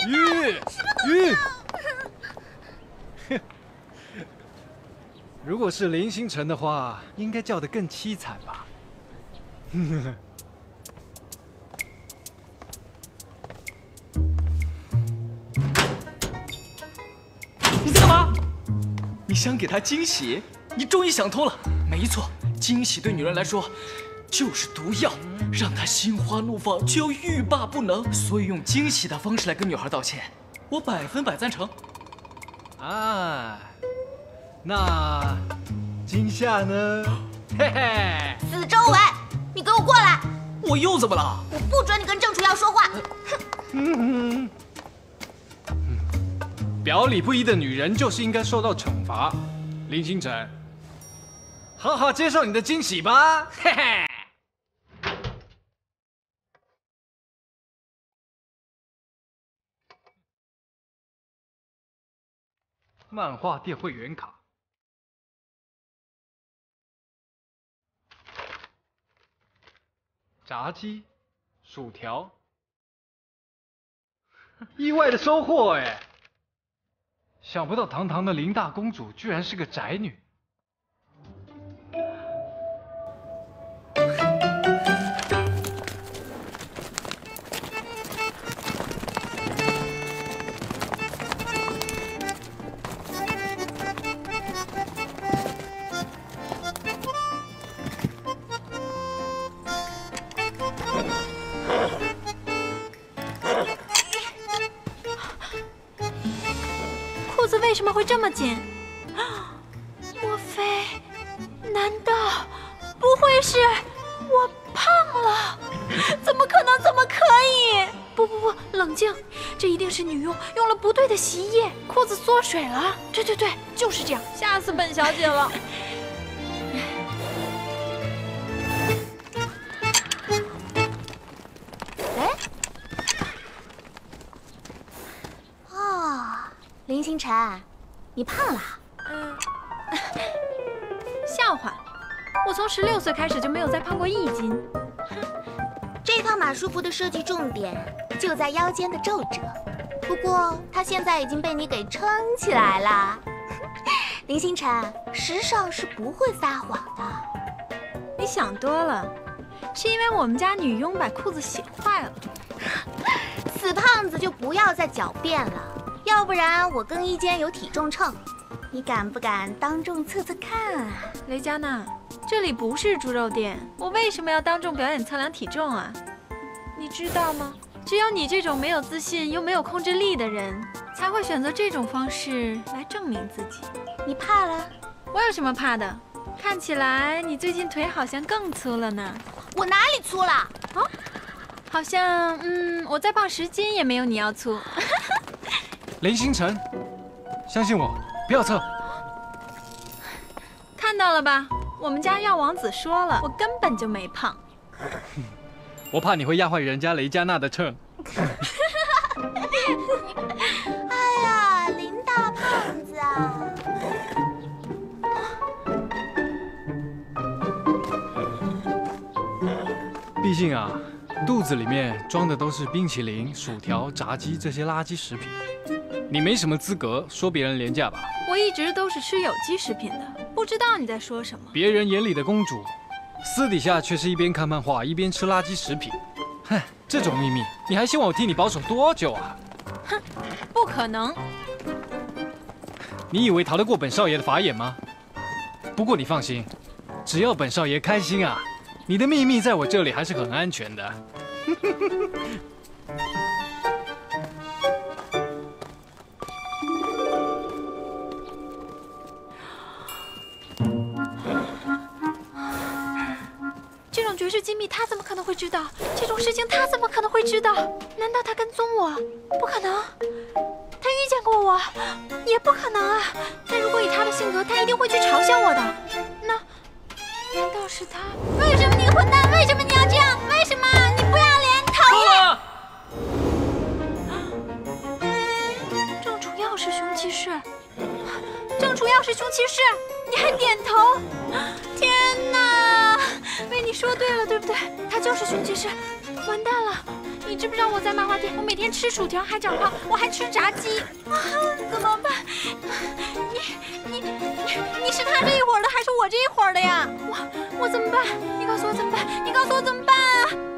玉。如果是林星辰的话，应该叫得更凄惨吧？ 你在干嘛？你想给她惊喜？你终于想通了。没错，惊喜对女人来说就是毒药，让她心花怒放，却又欲罢不能。所以用惊喜的方式来跟女孩道歉，我100%赞成。 啊，那今夏呢？嘿嘿， 死周伟，你给我过来！ 我又怎么了？ 我不准你跟郑楚耀说话。 表里不一的女人就是应该受到惩罚。林星辰，好好接受你的惊喜吧，嘿嘿。漫画店会员卡，炸鸡、薯条，意外的收获哎！想不到堂堂的林大公主居然是个宅女。 裤子为什么会这么紧？莫非？难道不会是我胖了？怎么可能？怎么可以？不，冷静，这一定是女佣用了不对的洗衣液，裤子缩水了。对，就是这样，吓死本小姐了。 林星辰，你胖了？ 笑话，我从16岁开始就没有再胖过1斤。 这套马术服的设计重点就在腰间的皱褶，不过它现在已经被你给撑起来了。林星辰，时尚是不会撒谎的。 你想多了，是因为我们家女佣把裤子洗坏了。 死胖子就不要再狡辩了。要不然我更衣间有体重秤，你敢不敢当众测测看啊？ 雷佳娜，这里不是猪肉店，我为什么要当众表演测量体重啊？你知道吗？只有你这种没有自信又没有控制力的人，才会选择这种方式来证明自己。 你怕了？ 我有什么怕的？看起来你最近腿好像更粗了呢。 我哪里粗了？ 啊？好像我再胖10斤也没有你要粗。 林星辰，相信我，不要测。 看到了吧？我们家药王子说了，我根本就没胖。 我怕你会压坏人家雷佳娜的秤。 哎呀，林大胖子啊！ 毕竟啊，肚子里面装的都是冰淇淋、薯条、炸鸡这些垃圾食品。你没什么资格说别人廉价吧？ 我一直都是吃有机食品的，不知道你在说什么。 别人眼里的公主，私底下却是一边看漫画一边吃垃圾食品。哼，这种秘密，你还希望我替你保守多久啊？ 哼，不可能！ 你以为逃得过本少爷的法眼吗？不过你放心，只要本少爷开心啊，你的秘密在我这里还是很安全的。 这种绝世机密他怎么可能会知道？这种事情他怎么可能会知道？难道他跟踪我？不可能！他遇见过我，也不可能啊！但如果以他的性格，他一定会去嘲笑我的。那难道是他？为什么你个混蛋？为什么你要这样？为什么？你不要脸，讨厌！郑楚耀是凶器室，郑楚耀是凶器室，你还点头？天哪！被你说对了，对不对？他就是凶器室。完蛋了， 你知不知道我在漫画店，我每天吃薯条还长胖，我还吃炸鸡啊，怎么办？你是他这一伙的，还是我这一伙的呀？我怎么办？你告诉我怎么办？你告诉我怎么办啊？